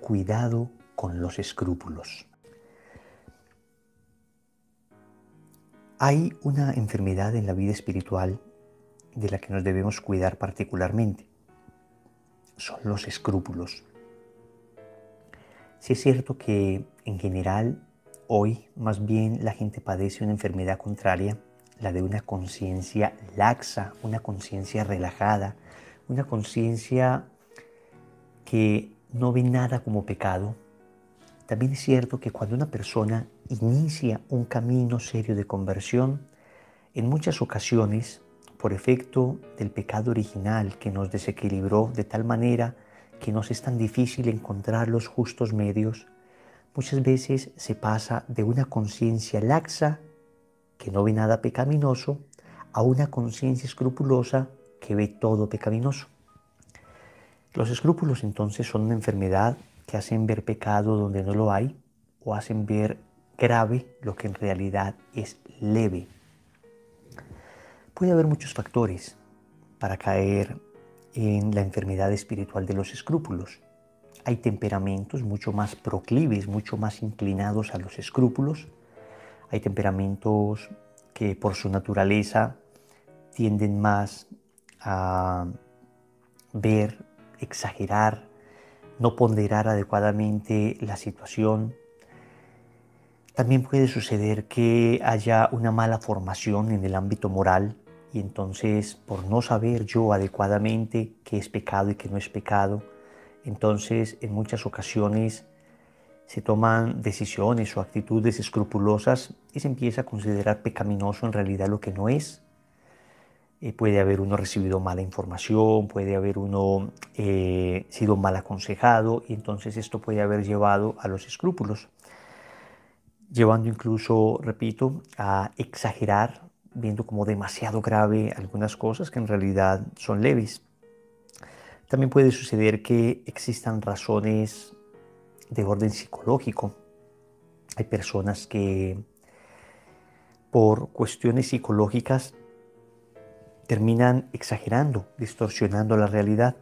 cuidado con los escrúpulos. Hay una enfermedad en la vida espiritual de la que nos debemos cuidar particularmente. Son los escrúpulos. Sí es cierto que en general hoy más bien la gente padece una enfermedad contraria, la de una conciencia laxa, una conciencia relajada, una conciencia que no ve nada como pecado. También es cierto que cuando una persona inicia un camino serio de conversión, en muchas ocasiones, por efecto del pecado original que nos desequilibró de tal manera que nos es tan difícil encontrar los justos medios, muchas veces se pasa de una conciencia laxa, que no ve nada pecaminoso, a una conciencia escrupulosa que ve todo pecaminoso. Los escrúpulos entonces son una enfermedad que hacen ver pecado donde no lo hay o hacen ver grave lo que en realidad es leve. Puede haber muchos factores para caer en la enfermedad espiritual de los escrúpulos. Hay temperamentos mucho más proclives, mucho más inclinados a los escrúpulos. Hay temperamentos que por su naturaleza tienden más a ver, exagerar, no ponderar adecuadamente la situación. También puede suceder que haya una mala formación en el ámbito moral y entonces por no saber yo adecuadamente qué es pecado y qué no es pecado, entonces en muchas ocasiones se toman decisiones o actitudes escrupulosas y se empieza a considerar pecaminoso en realidad lo que no es. Puede haber uno recibido mala información, puede haber uno sido mal aconsejado y entonces esto puede haber llevado a los escrúpulos, llevando incluso, repito, a exagerar, viendo como demasiado grave algunas cosas que en realidad son leves. También puede suceder que existan razones de orden psicológico. Hay personas que por cuestiones psicológicas terminan exagerando, distorsionando la realidad.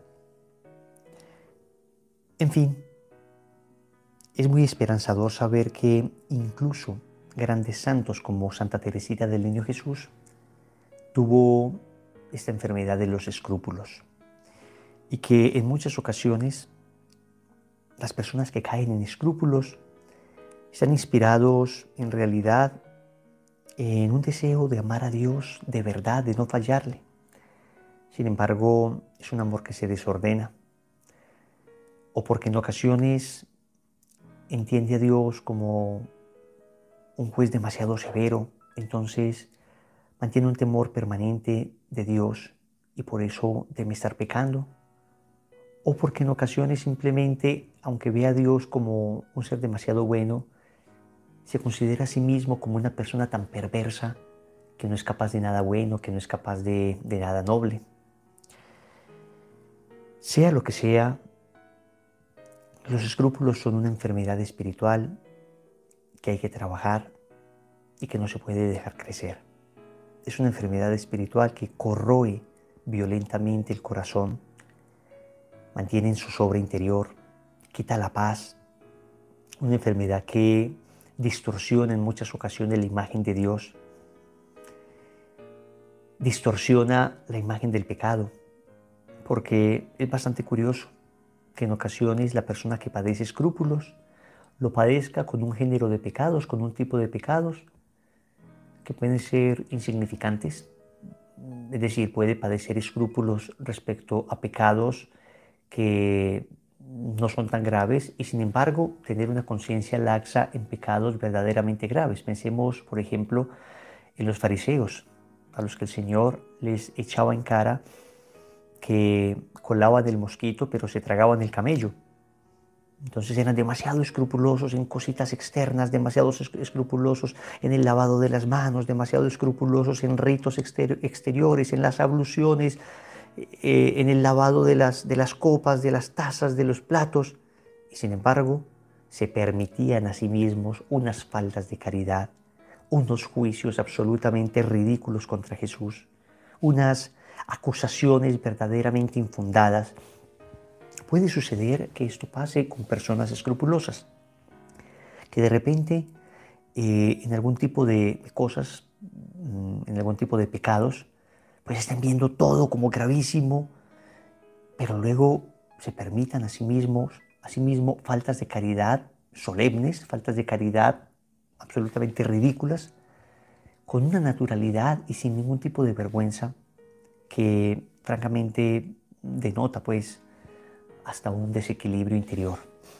En fin, es muy esperanzador saber que incluso grandes santos como Santa Teresita del Niño Jesús tuvo esta enfermedad de los escrúpulos y que en muchas ocasiones las personas que caen en escrúpulos están inspirados en realidad en un deseo de amar a Dios de verdad, de no fallarle. Sin embargo, es un amor que se desordena, o porque en ocasiones entiende a Dios como un juez demasiado severo, entonces mantiene un temor permanente de Dios y por eso teme estar pecando. O porque en ocasiones simplemente, aunque ve a Dios como un ser demasiado bueno, se considera a sí mismo como una persona tan perversa que no es capaz de nada bueno, que no es capaz de nada noble. Sea lo que sea, los escrúpulos son una enfermedad espiritual que hay que trabajar y que no se puede dejar crecer. Es una enfermedad espiritual que corroe violentamente el corazón, mantiene en zozobra interior, quita la paz. Una enfermedad que distorsiona en muchas ocasiones la imagen de Dios, distorsiona la imagen del pecado, porque es bastante curioso que en ocasiones la persona que padece escrúpulos lo padezca con un género de pecados, con un tipo de pecados que pueden ser insignificantes. Es decir, puede padecer escrúpulos respecto a pecados que no son tan graves y sin embargo tener una conciencia laxa en pecados verdaderamente graves. Pensemos, por ejemplo, en los fariseos, a los que el Señor les echaba en cara que colaban el mosquito pero se tragaban el camello. Entonces eran demasiado escrupulosos en cositas externas, demasiado escrupulosos en el lavado de las manos, demasiado escrupulosos en ritos exteriores, en las abluciones, en el lavado de las copas, de las tazas, de los platos. Y sin embargo, se permitían a sí mismos unas faltas de caridad, unos juicios absolutamente ridículos contra Jesús, unas acusaciones verdaderamente infundadas, Puede suceder que esto pase con personas escrupulosas, que de repente en algún tipo de cosas, en algún tipo de pecados, pues estén viendo todo como gravísimo, pero luego se permitan a sí mismo faltas de caridad solemnes, faltas de caridad absolutamente ridículas, con una naturalidad y sin ningún tipo de vergüenza que francamente denota pues hasta un desequilibrio interior.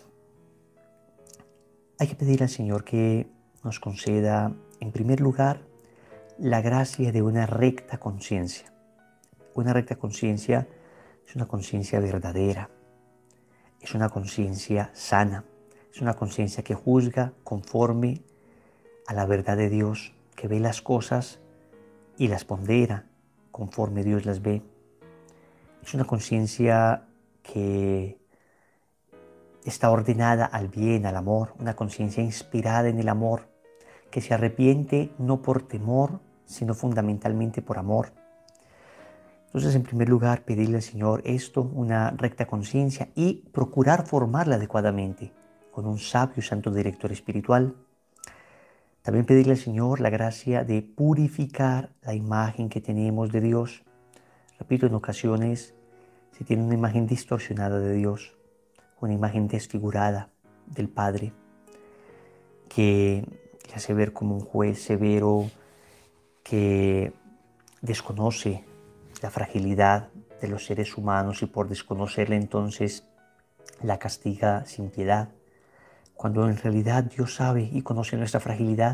Hay que pedir al Señor que nos conceda, en primer lugar, la gracia de una recta conciencia. Una recta conciencia es una conciencia verdadera, es una conciencia sana, es una conciencia que juzga conforme a la verdad de Dios, que ve las cosas y las pondera conforme Dios las ve. Es una conciencia que está ordenada al bien, al amor, una conciencia inspirada en el amor, que se arrepiente no por temor, sino fundamentalmente por amor. Entonces, en primer lugar, pedirle al Señor esto, una recta conciencia, y procurar formarla adecuadamente con un sabio y santo director espiritual. También pedirle al Señor la gracia de purificar la imagen que tenemos de Dios. Repito, en ocasiones se tiene una imagen distorsionada de Dios, una imagen desfigurada del Padre, que le hace ver como un juez severo que desconoce la fragilidad de los seres humanos y por desconocerla entonces la castiga sin piedad, cuando en realidad Dios sabe y conoce nuestra fragilidad.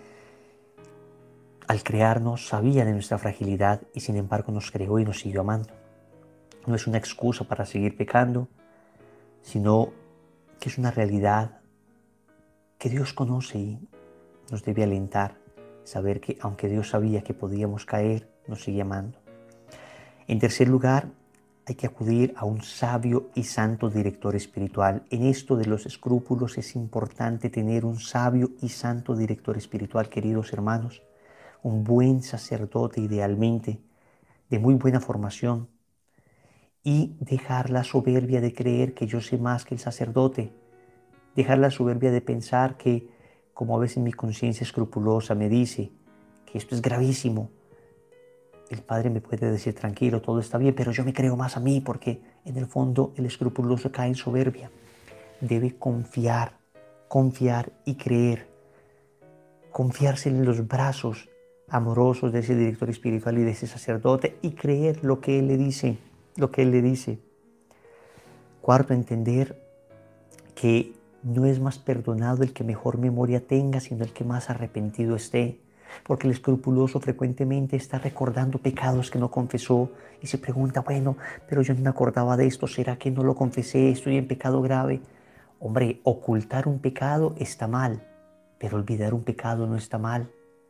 Al crearnos sabía de nuestra fragilidad y sin embargo nos creó y nos siguió amando. No es una excusa para seguir pecando, sino que es una realidad que Dios conoce y nos debe alentar, saber que aunque Dios sabía que podíamos caer, nos sigue amando. En tercer lugar, hay que acudir a un sabio y santo director espiritual. En esto de los escrúpulos es importante tener un sabio y santo director espiritual, queridos hermanos, un buen sacerdote idealmente, de muy buena formación, y dejar la soberbia de creer que yo sé más que el sacerdote, dejar la soberbia de pensar que, como a veces mi conciencia escrupulosa me dice que esto es gravísimo, el Padre me puede decir tranquilo, todo está bien, pero yo me creo más a mí porque en el fondo el escrupuloso cae en soberbia. Debe confiar y creer, confiarse en los brazos amorosos de ese director espiritual y de ese sacerdote y creer lo que Él le dice, Cuarto, entender que no es más perdonado el que mejor memoria tenga, sino el que más arrepentido esté. Porque el escrupuloso frecuentemente está recordando pecados que no confesó y se pregunta, bueno, pero yo no me acordaba de esto, ¿será que no lo confesé? ¿Estoy en pecado grave? Hombre, ocultar un pecado está mal, pero olvidar un pecado no está mal.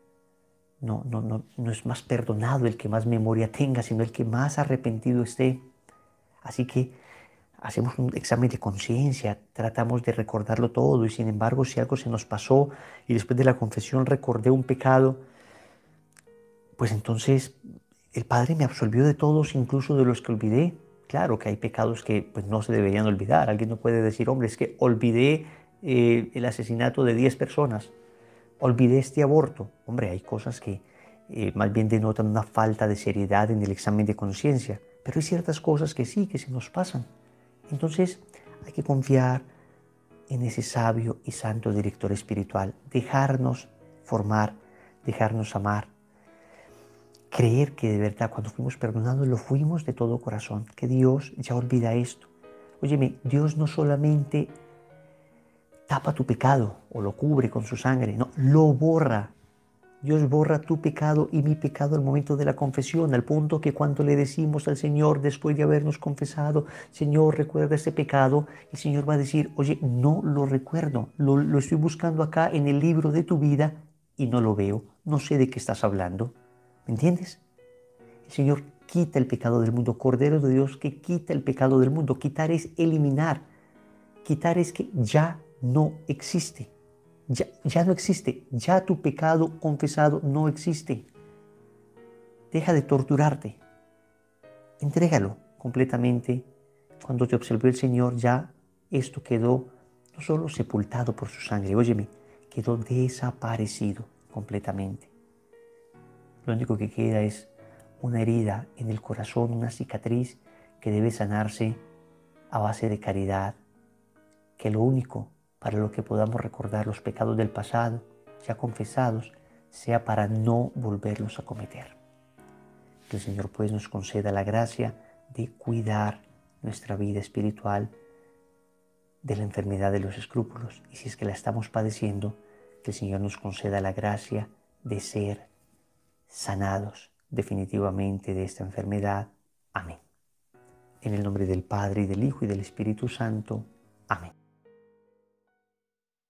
No es más perdonado el que más memoria tenga, sino el que más arrepentido esté. Así que hacemos un examen de conciencia, tratamos de recordarlo todo y sin embargo si algo se nos pasó y después de la confesión recordé un pecado, pues entonces el Padre me absolvió de todos, incluso de los que olvidé. Claro que hay pecados que pues, no se deberían olvidar. Alguien no puede decir, hombre, es que olvidé el asesinato de 10 personas, olvidé este aborto. Hombre, hay cosas que más bien denotan una falta de seriedad en el examen de conciencia, pero hay ciertas cosas que sí, que se nos pasan. Entonces hay que confiar en ese sabio y santo director espiritual, dejarnos formar, dejarnos amar, creer que de verdad cuando fuimos perdonados lo fuimos de todo corazón, que Dios ya olvida esto. Óyeme, Dios no solamente tapa tu pecado o lo cubre con su sangre, no, lo borra. Dios borra tu pecado y mi pecado al momento de la confesión, al punto que cuando le decimos al Señor, después de habernos confesado, Señor, recuerda este pecado, el Señor va a decir, oye, no lo recuerdo, lo estoy buscando acá en el libro de tu vida y no lo veo, no sé de qué estás hablando. ¿Me entiendes? El Señor quita el pecado del mundo, Cordero de Dios que quita el pecado del mundo. Quitar es eliminar, quitar es que ya no existe. Ya no existe, ya tu pecado confesado no existe. Deja de torturarte, entrégalo completamente Cuando te observó el Señor, ya esto quedó no solo sepultado por su sangre, óyeme, quedó desaparecido completamente. Lo único que queda es una herida en el corazón, una cicatriz que debe sanarse a base de caridad, que lo único para lo que podamos recordar los pecados del pasado, ya confesados, sea para no volverlos a cometer. Que el Señor pues nos conceda la gracia de cuidar nuestra vida espiritual de la enfermedad de los escrúpulos, y si es que la estamos padeciendo, que el Señor nos conceda la gracia de ser sanados definitivamente de esta enfermedad. Amén. En el nombre del Padre, y del Hijo, y del Espíritu Santo. Amén.